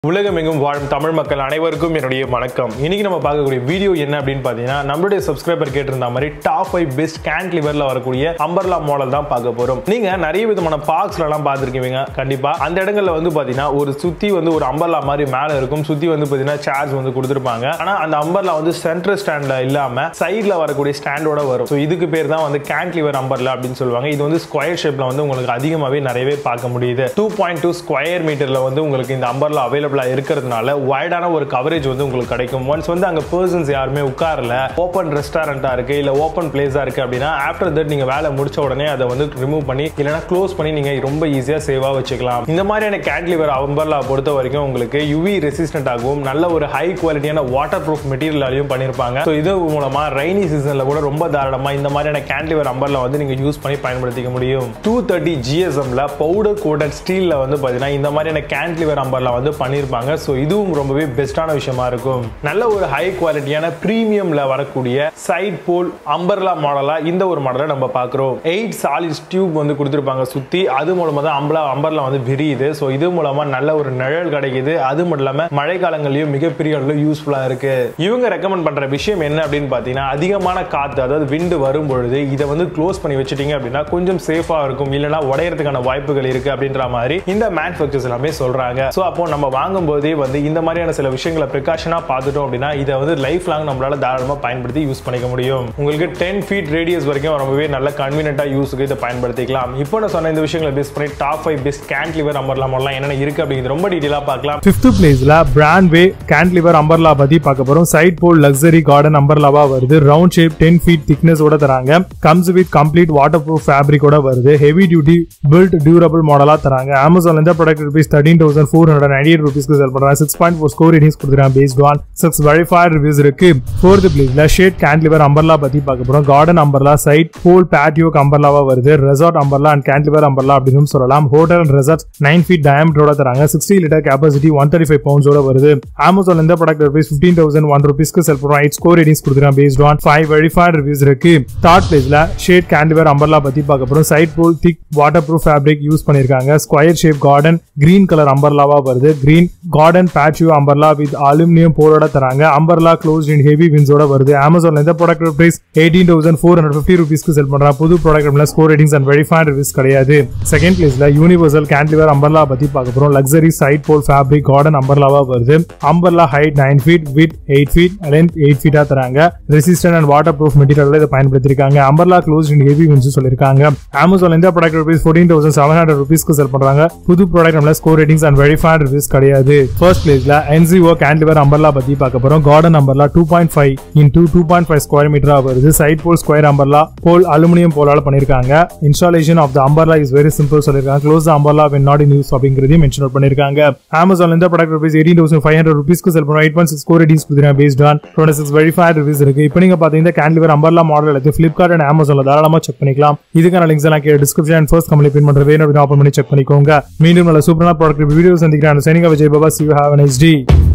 உலகமெங்கும் வாழும் தமிழ் மக்கள் அனைவருக்கும் என்னுடைய வணக்கம். இன்னைக்கு நம்ம பார்க்கக்கூடிய வீடியோ என்ன அப்படின்னு பார்த்தீங்கன்னா, நம்மளுடைய சப்ஸ்கிரைபர் கேட்டிருந்த மாதிரி டாப் 5 பெஸ்ட் கேன்டிலிவர்ல வரக்கூடிய அம்பர்லா மாடல் தான் பார்க்க போறோம். நீங்க நிறைய விதமான பார்க்ஸ்ல எல்லாம் பார்த்திருக்கீங்க. கண்டிப்பா அந்த இடங்கள்ல வந்து பாத்தீங்கன்னா ஒரு சுத்தி வந்து ஒரு அம்பர்லா மாதிரி மேல இருக்கும். சுத்தி வந்து பாத்தீங்கன்னா சேர்ஸ் வந்து கொடுத்திருப்பாங்க. ஆனா அந்த அம்பர்லா வந்து சென்டர் ஸ்டாண்ட்ல இல்லாம சைடுல வரக்கூடிய ஸ்டாண்டோட வரும். ஸோ இதுக்கு பேர் தான் வந்து கேன்டிலிவர் அம்பர்லா அப்படின்னு சொல்லுவாங்க. இது வந்து ஸ்கொயர் ஷேப்ல வந்து உங்களுக்கு அதிகமாகவே நிறையவே பார்க்க முடியுது. 2.2 ஸ்கொயர் மீட்டர்ல வந்து உங்களுக்கு இந்த அம்பர்லா அவைலபிள் இருக்கிறதுனால வைடான ஒரு கவரேஜ் வந்து உங்களுக்கு கிடைக்கும். ஒன்ஸ் வந்து அங்க பர்சன்ஸ் யாருமே உட்காரல, ஓபன் ரெஸ்டாரண்டா இருக்கு இல்ல ஓபன் பிளேஸா இருக்கு அப்படின்னா ஆஃப்டர் தட் நீங்க வேலை முடிச்ச உடனே அதை வந்து ரிமூவ் பண்ணி இல்லைன்னா க்ளோஸ் பண்ணி நீங்க ரொம்ப ஈஸியா சேவா வச்சுக்கலாம். இந்த மாதிரியான கேன்டிலிவர் அம்பர்லா பொறுத்த வரைக்கும் உங்களுக்கு யுவி ரெசிஸ்டன்ட் ஆகும், நல்ல ஒரு ஹை குவாலிட்டியான வாட்டர் ப்ரூஃப் மெட்டீரியலாலையும் பண்ணிருப்பாங்க. ஸோ இது மூலமா ரெய்னி சீசன்ல கூட ரொம்ப தாராளமா இந்த மாதிரியான கேன்டிலிவர் அம்பர்லா வந்து நீங்க யூஸ் பண்ணி பயன்படுத்திக்க முடியும். 230 GSMல பவுடர் கோட்டட் ஸ்டீல்ல வந்து பாத்தீங்கன்னா இந்த மாதிரியான கேன்டிலிவர் அம்பர்லா வந்து பண்ணிருப்பாங்க. சோ இதுவும் ரொம்பவே பெஸ்டான விஷயமா இருக்கும். நல்ல ஒரு ஹை குவாலிட்டியான பிரீமியம்ல வரக்கூடிய சைட் போல் அம்பர்லா மாடலா இந்த ஒரு மாடலை நம்ம பார்க்கிறோம். 8 சாலிட் டியூப் வந்து கொடுத்திருப்பாங்க சுத்தி. அது மூலமா தான் அம்பர்லா வந்து விரியுது. சோ இது மூலமா நல்ல ஒரு நிழல் கிடைக்குது. அது மட்டும் இல்லாம மழை காலங்களிலும் மிகப்பெரிய அளவில் யூஸ்ஃபுல்லா இருக்கு. இவங்க ரெக்கமெண்ட் பண்ற விஷயம் என்ன அப்படின்னு பாத்தீங்கன்னா, அதிகமான காத்து அதாவது விண்டு வரும் பொழுது இதை வந்து க்ளோஸ் பண்ணி வச்சிட்டீங்க அப்படின்னா கொஞ்சம் சேஃபா இருக்கும், இல்லைன்னா உடையறதுக்கான வாய்ப்புகள் இருக்கு அப்படின்ற மாதிரி இந்த மேனுஃபேக்சர்ஸ் எல்லாமே சொல்றாங்க. சோ அப்போ நம்ம வாங்கும்போதே வந்து இந்த மாதிரியான சில விஷயங்களை பிரிகாஷனா பார்த்துட்டோம் அப்படின்னா இதை வந்து லைஃப் லாங் நம்மளால தாராளமா பயன்படுத்தி யூஸ் பண்ணிக்க முடியும். உங்களுக்கு 10 feet ரேடியஸ் வரைக்கும் ரொம்பவே நல்ல கன்வீனியன்ட்டா யூஸ்க்கு இதை பயன்படுத்திக்கலாம். இப்போ நான் சொன்ன இந்த விஷயங்களை பேஸ் பண்ணி top 5 best cantilever umbrella model என்னென்ன இருக்கு அப்படிங்கிறது ரொம்ப டீடைலா பார்க்கலாம். 5th பிளேஸ்ல Brandway கேன்டிலிவர் அம்பர்லா பத்தி பார்க்க போறோம். சைட் போல் லக்ஸரி கார்டன் அம்பர்லாவா வருது. ரவுண்ட் ஷேப் 10 feet திக்னஸ் ஓட தராங்க. Comes with complete waterproof fabric ஓட வருது. ஹெவி டியூட்டி பில்ட் டியூரபிள் மாடலா தராங்க. Amazonல இந்த ப்ராடக்ட் ₹13,498 க்கு செல் பண்றாங்க. 6.4 ஸ்கோர் ரேட்டிங்ஸ் கொடுக்குறாங்க பேஸ்ட் ஆன் 6 வெரிஃபைட் ரிவ்யூஸ் இருக்கு. 4th பிளேஸ்ல ஷேட் கேன்டிலிவர் அம்பர்லா பத்தி பார்க்க போறோம். Garden umbrella side pole patio அம்பர்லாவா வருது. Resort umbrella and cantilever umbrella அப்படின்னு சொல்லலாம். ஹோட்டல் அண்ட் ரெசார்ட் 9 feet டயாமீட்டரோட தராங்க. 60 லிட்டர் கெபாசிட்டி 135 pounds ஓட வருது. Amazonல இந்த ப்ராடக்ட் ₹15,001 க்கு செல் பண்றாங்க. 8 ஸ்கோர் ரேட்டிங்ஸ் கொடுக்குறாங்க பேஸ்ட் ஆன் 5 வெரிஃபைட் ரிவ்யூஸ் இருக்கு. 3rd பிளேஸ்ல ஷேட் கேன்டிலிவர் அம்பர்லா பத்தி பார்க்க போறோம். Side pole thick waterproof fabric use பண்ணிருக்காங்க. Square shape garden green colour அம்பர்லாவா வருது. Green garden patio umbrella with aluminium போலோட தராங்க. அம்பர்லா க்ளோஸ்ட் இன் ஹெவி விண்ட்ஸோட வருது. Amazonல இந்த ப்ராடக்ட் பிரைஸ் ₹18,450 க்கு செல் பண்றாங்க. புது ப்ராடக்ட்ல score ratings and verified reviews கிடையாது. 2nd பிளேஸ்ல யூனிவர்சல் கேன்டிலிவர் அம்பர்லா பத்தி பார்க்க போறோம். Luxury side pole fabric garden அம்பர்லாவா வருது. Umbrella height 9 feet with 8 feet length 8 feet தராங்க. ரெசிஸ்டன்ட் அண்ட் வாட்டர் ப்ரூஃப் மெட்டீரியல்ல இதை பயன்படுத்திருக்காங்க. Umbrella closed in heavy winds சொல்லிருக்காங்க. Amazonல இந்த ப்ராடக்ட் பிரைஸ் ₹14,700 க்கு செல் பண்றாங்க. புது ப்ராடக்ட்ல score ratings and verified reviews கிடையாது. 1st பிளேஸ்ல Invezo கேன்டிலிவர் அம்பர்லா பத்தி பார்க்க போறோம். கார்டன் அம்பர்லா 2.5 into 2.5 ஸ்கொயர் மீட்டரா வருது. Side pole square umbrella pole aluminium போலால பண்ணிருக்காங்க. Installation of the umbrella is very simple சொல்லிருக்காங்க. Close the umbrella when not in use அப்படிங்கறதையும் மென்ஷன் பண்ணிருக்காங்க. Amazonல இந்த ப்ராடக்ட் பிரைஸ் ₹18,500 க்கு செல் பண்றாங்க. 8.6 ஸ்கோர் ரேட்டிங்ஸ் கொடுக்குறாங்க பேஸ்ட் ஆன் 26 வெரிஃபைட் ரிவ்யூஸ் இருக்கு. இப்போ நீங்க பாத்தீங்கன்னா கேன்டிலிவர் அம்பர்லா மாடல் எடுத்து Flipkart and Amazonல தாராளமா செக் பண்ணிக்கலாம். இதுக்கான லிங்க்ஸ் எல்லாம் கீழ டிஸ்கிரிப்ஷன் அண்ட் ஃபர்ஸ்ட் கமெண்ட்ல பின் பண்ற வேணும் ஓபன் பண்ணி செக் பண்ணிக்கோங்க. மீண்டும் நல்ல சூப்பரான ப்ராடக்ட் வீடியோ சந்திக்கிறேன். Signing off Vijay Baba. See you, have a nice day.